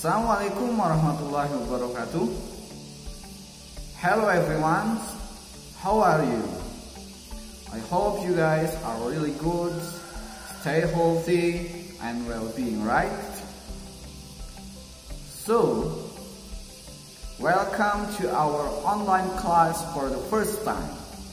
Assalamualaikum warahmatullahi wabarakatuh. Hello everyone, how are you? I hope you guys are really good, stay healthy and well-being, right? So, welcome to our online class for the first time.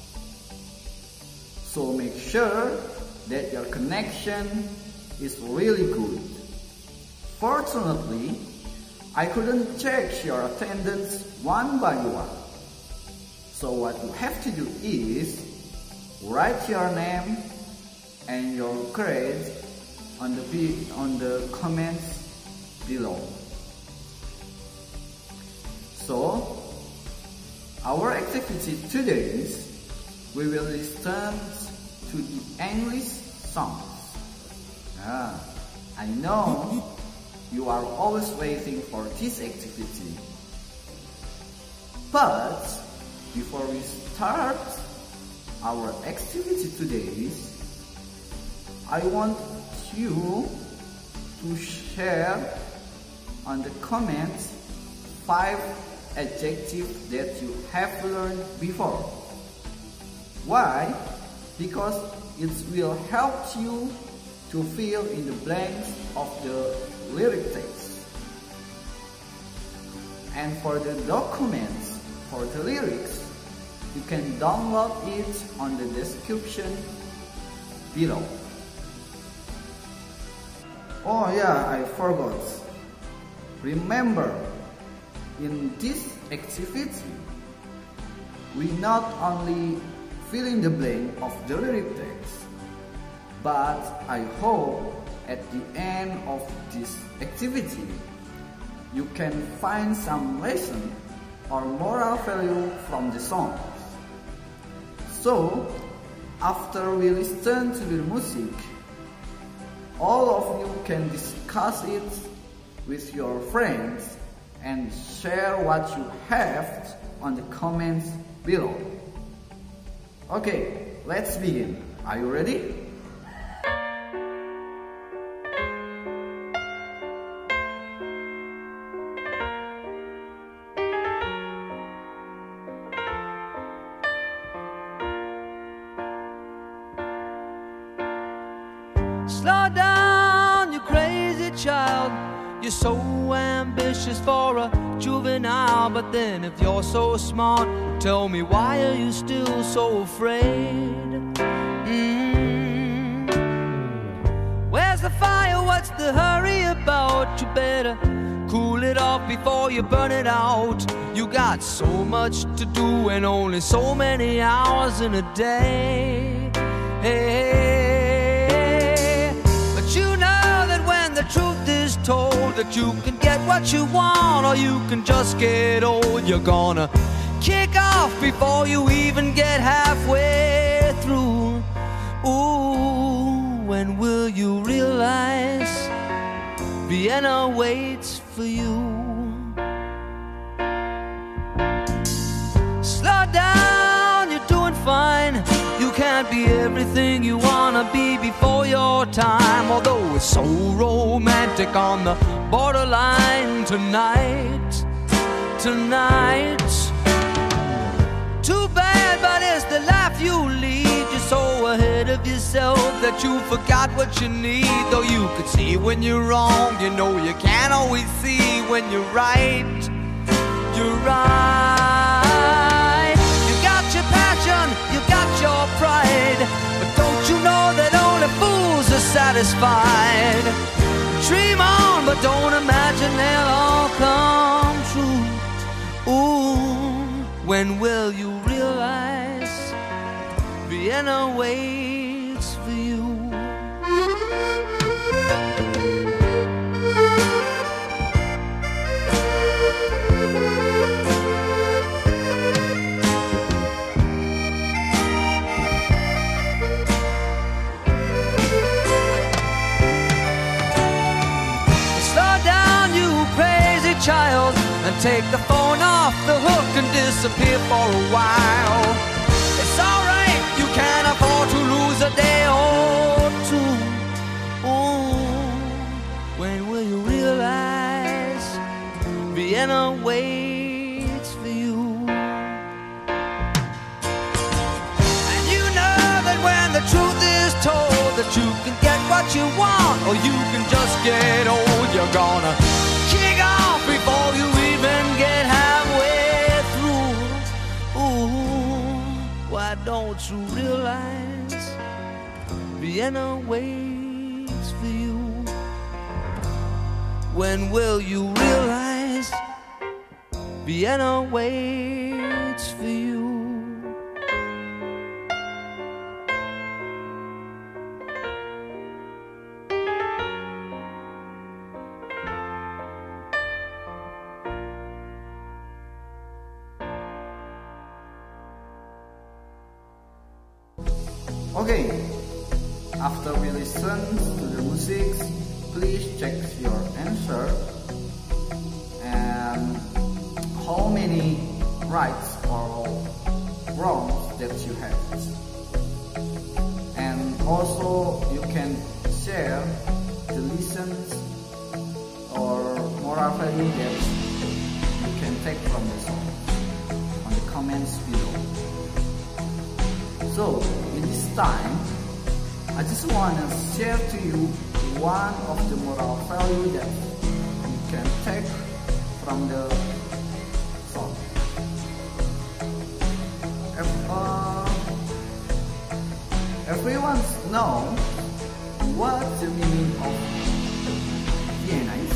So make sure that your connection is really good. Fortunately, I couldn't check your attendance one by one. So what you have to do is write your name and your grade on the comments below. So our activity today is we will listen to the English songs. I know you are always waiting for this activity. But before we start our activity today, I want you to share on the comments 5 adjectives that you have learned before. Why? Because it will help you to fill in the blanks of the lyric text. And for the documents, for the lyrics, you can download it on the description below. Oh yeah, I forgot. Remember, in this activity, we not only fill in the blank of the lyric text, but I hope at the end of this activity, you can find some lesson or moral value from the song. So, after we listen to the music, all of you can discuss it with your friends and share what you have on the comments below. Okay, let's begin. Are you ready? Slow down, you crazy child. You're so ambitious for a juvenile. But then if you're so smart, tell me, why are you still so afraid? Where's the fire? What's the hurry about? You better cool it off before you burn it out. You got so much to do and only so many hours in a day. Hey, but you know that when the truth is told, that you can get what you want or you can just get old. You're gonna kick off before you even get halfway through. Ooh, when will you realize Vienna waits for you? Slow down, you're doing fine. You can't be everything you wanna be before your time. Although it's so romantic on the borderline tonight. Too bad, but it's the life you lead. You're so ahead of yourself that you forgot what you need. Though you could see when you're wrong, you know you can't always see when you're right. You're right. You got your passion, you got your pride, but don't you know that only fools are satisfied? Dream on, but don't imagine they'll all come true. Ooh, when will you realize Vienna waits for you? Slow down, you crazy child, and take the phone off the hook and disappear for a while. It's alright, you can't afford to lose a day or two. Ooh, when will you realize Vienna waits for you. And you know that when the truth is told, that you can get what you want, or you can just get old. You're gonna kick off before you even get halfway through. Ooh, why don't you realize Vienna waits for you? When will you realize Vienna waits for you? Okay, after we listen to the music, please check your answer and how many rights or wrongs that you have. And also you can share the lessons or moral value that you can take from the song on the comments below. So in this time, I just want to share to you one of the moral value that you can take from the song. Everyone knows what the meaning of Vienna is.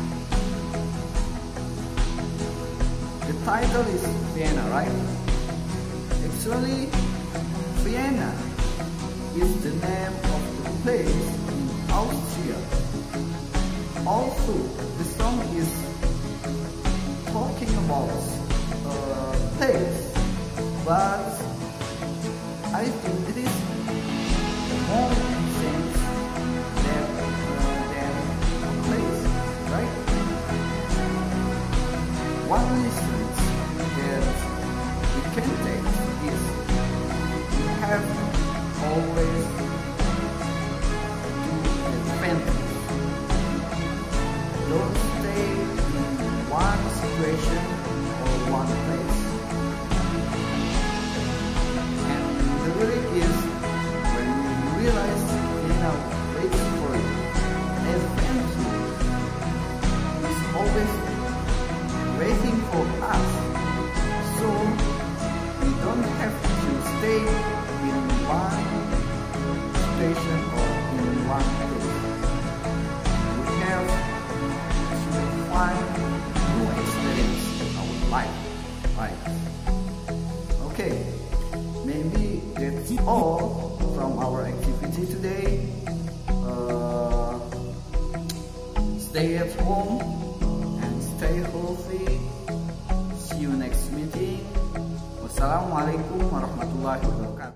The title is Vienna, right? Actually, Vienna is the name of the place in Austria. Also, the song is talking about a place, but I think it is more sense than a place, right? One lesson that we can take is we have always do advantage. Don't stay in one situation or one place. And the lyric is, when you realize Vienna waits for you, adventure is always waiting for us. So we don't have to stay in one station or in one place. We have to find new experience in our life, right? Okay, maybe that's all from our activity today. Stay at home and stay healthy. See you next meeting. Wassalamualaikum warahmatullahi wabarakatuh.